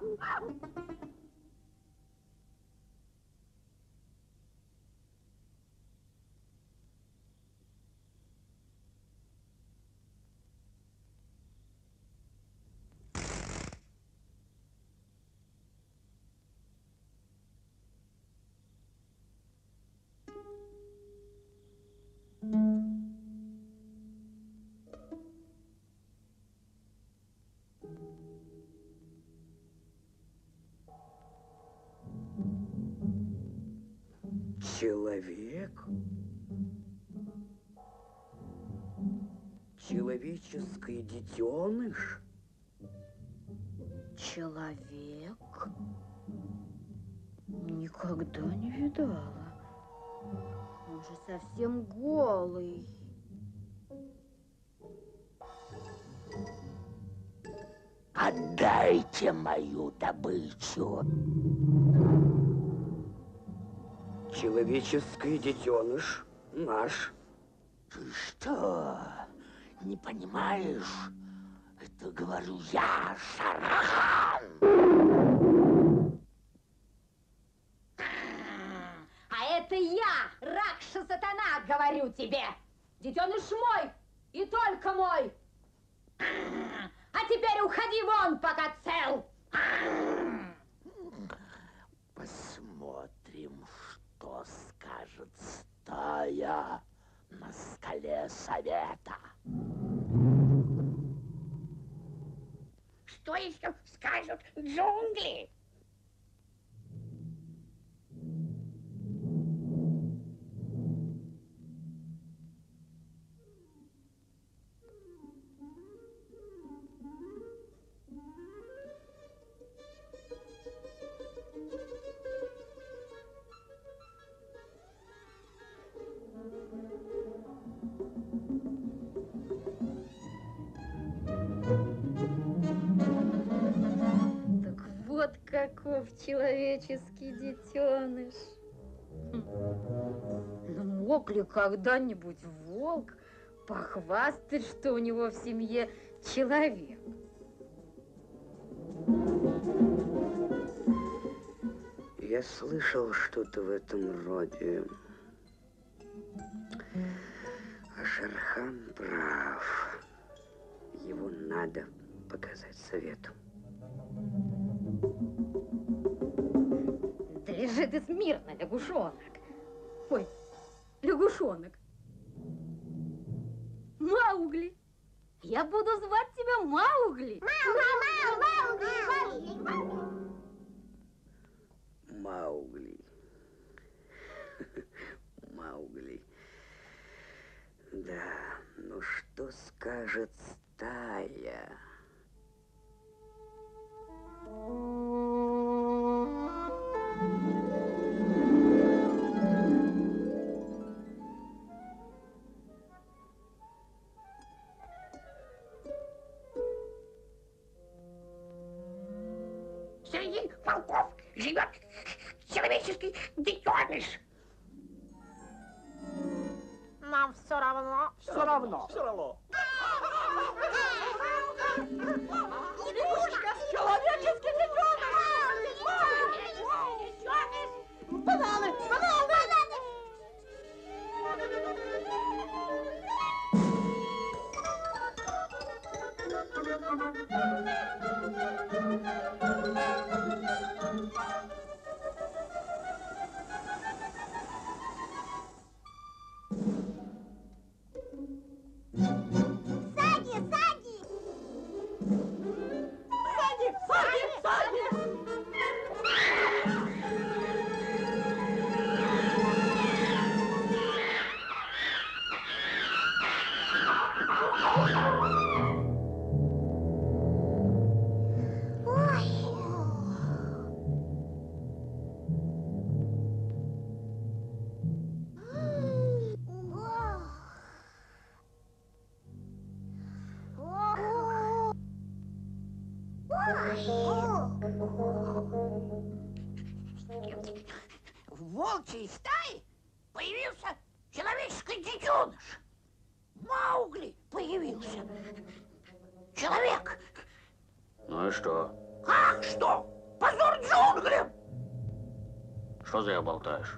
Человек? Человеческий детеныш? Человек? Никогда не видала. Он же совсем голый. Отдайте мою добычу. Человеческий детеныш наш. Ты что, не понимаешь? Это говорю я, Шархан. А это я, Ракша-сатана, говорю тебе. Детеныш мой и только мой. А теперь уходи вон, пока цел. Посмотрим, что скажет стая на скале совета. Что еще скажут джунгли? Вот каков человеческий детеныш. Но мог ли когда-нибудь волк похвастать, что у него в семье человек? Я слышал что-то в этом роде. А Шерхан прав. Его надо показать совету. Да лежи ты смирно, лягушонок. Ой, лягушонок. Маугли. Я буду звать тебя Маугли. Маугли. Маугли. Да, ну что скажет стая? Среди волков живет человеческий детеныш. Нам все равно. Все равно. Все равно. Лягушка! Человеческий детеныш! Бананы! Бананы! В волчьей стае появился человеческий детеныш. Маугли появился. Человек. Ну и что? Как что? Позор джунглям! Что зря болтаешь?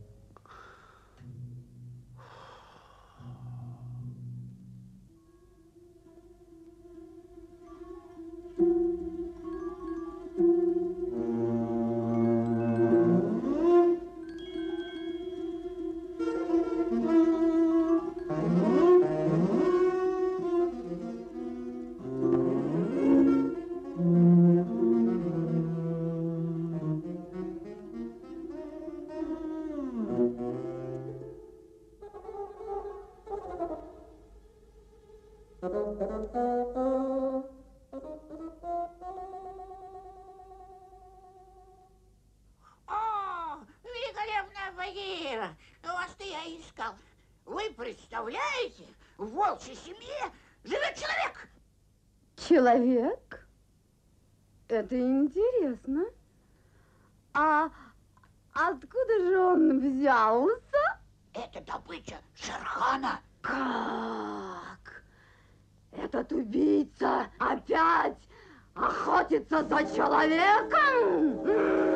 О, великолепная Багира! Вас-то я искал. Вы представляете, в волчьей семье живет человек. Человек? Это интересно. А откуда же он взялся? Это добыча Шерхана. Как? Этот убийца опять охотится за человеком?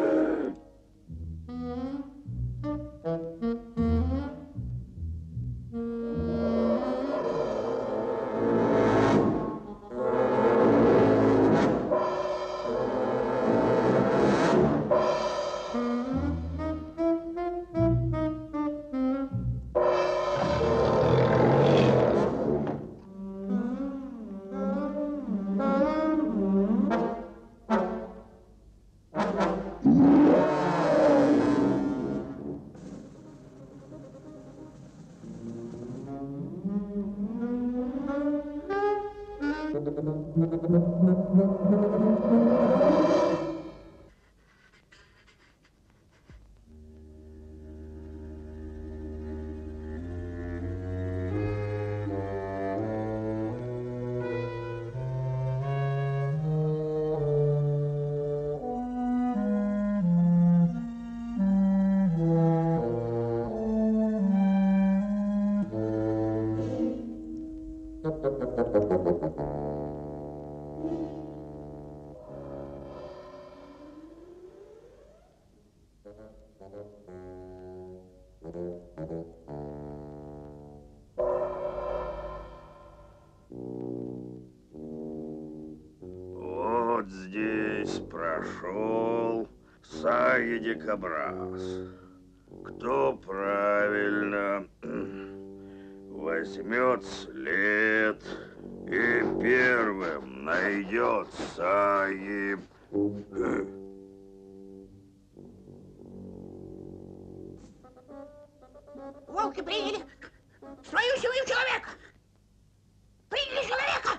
Вот здесь прошел Саги-дикобраз. Кто правильно возьмет след и первым найдет Саги. Волки приняли свою семью человека. Приняли человека.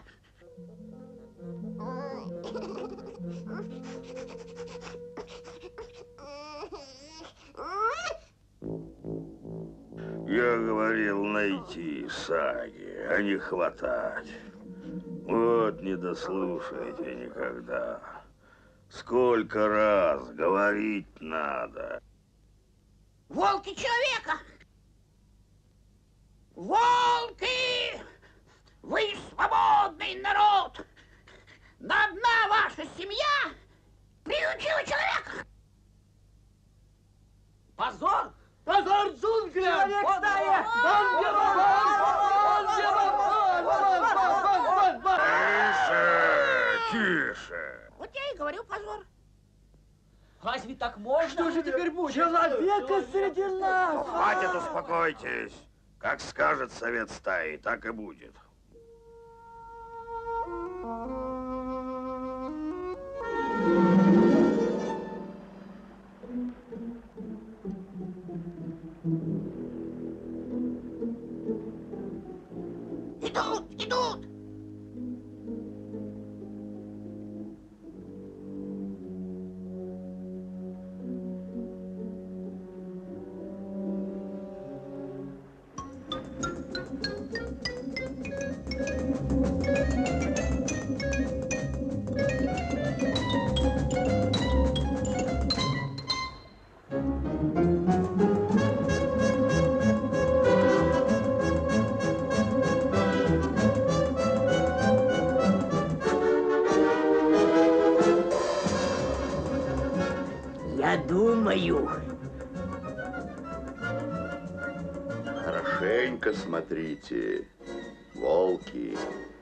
Я говорил найти Саги, а не хватать. Вот не дослушайте никогда. Сколько раз говорить надо. Волки человека. Волки! Вы свободный народ. Но одна ваша семья приютила человека. Позор! Позор джунглям! Человек стая! Тише, тише. Вот я и говорю позор. Разве так можно? Что же теперь будет? Человека среди нас! Хватит, успокойтесь. Как скажет совет стаи, так и будет. Идут, идут. мою. Хорошенько смотрите, волки.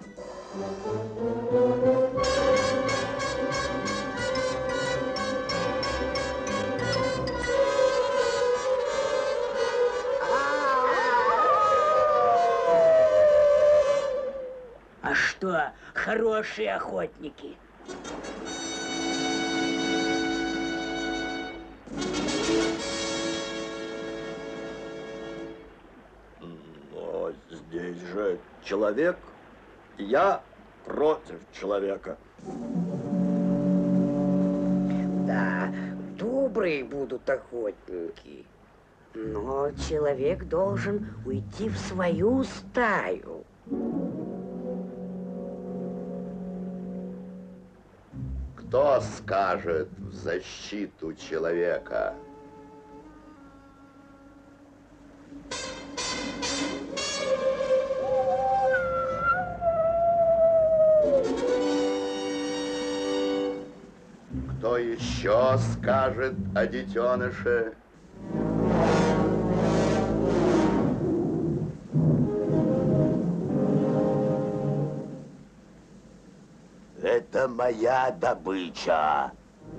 А что, хорошие охотники? Но здесь же человек, и я против человека. Да, добрые будут охотники. Но человек должен уйти в свою стаю. Кто скажет в защиту человека? Кто еще скажет о детеныше? Это моя добыча.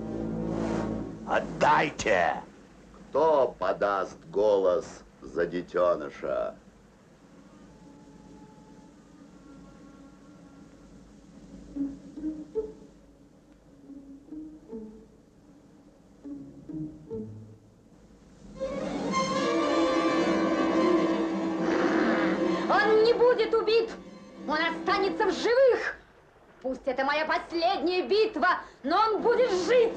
Отдайте! Кто подаст голос за детеныша? Он не будет убит! Он останется в живых! Пусть это моя последняя битва, но он будет жить!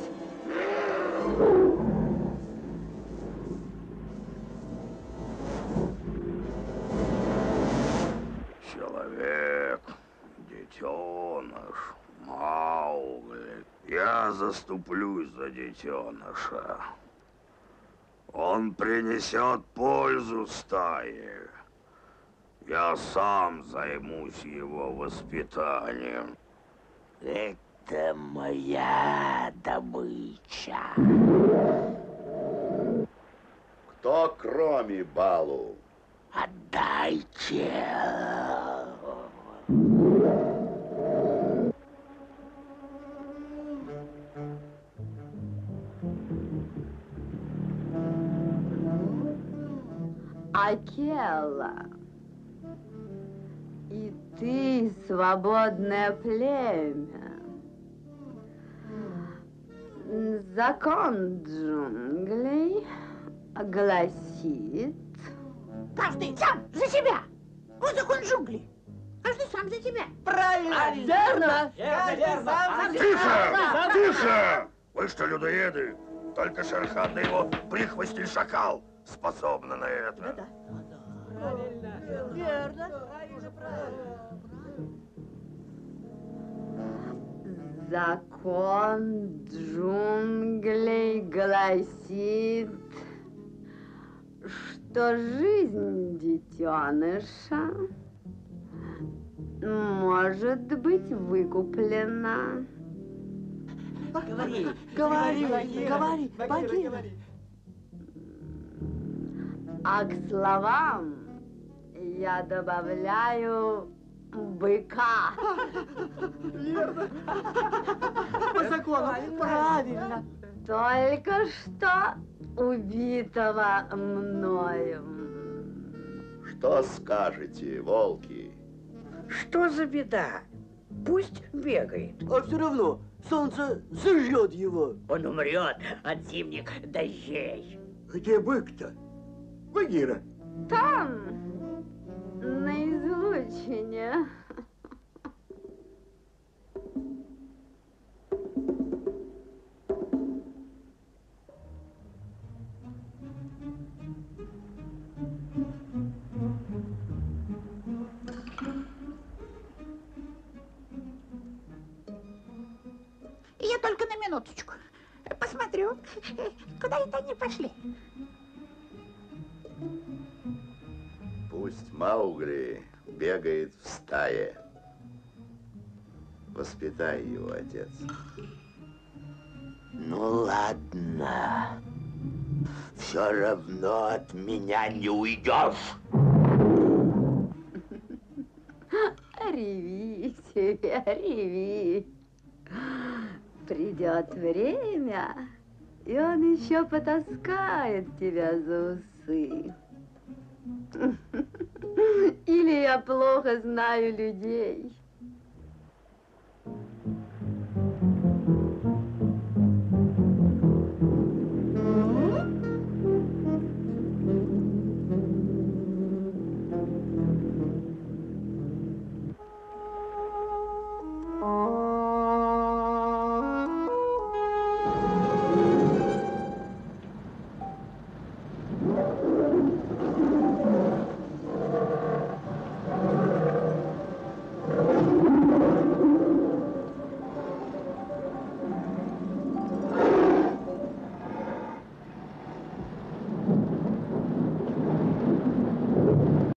Человек, детеныш, Маугли. Я заступлюсь за детеныша. Он принесет пользу стае. Я сам займусь его воспитанием. Это моя добыча. Кто кроме Балу? Отдайте. Акела, и ты свободное племя. Закон джунглей гласит... Каждый сам за себя. Вот закон джунглей. Каждый сам за себя. Правильно! Верно! Верно! Тише! Тише! Вы что, людоеды? Только Шерхан да его прихвостень шакал способны на это. Верно! Закон джунглей гласит, что жизнь детеныша может быть выкуплена. Говори, говори, говори, говори. А к словам я добавляю быка. Верно. По закону. Правильно. Только что убитого мною. Что скажете, волки? Что за беда? Пусть бегает. А все равно солнце сожжет его. Он умрет от зимних дождей. Где бык-то? Багира. Там, на излучине. Я только на минуточку посмотрю, куда это они пошли. Пусть Маугли бегает в стае. Воспитай его, отец. Ну ладно. Все равно от меня не уйдешь. Реви себе, реви. Придет время, и он еще потаскает тебя за усы. Или я плохо знаю людей.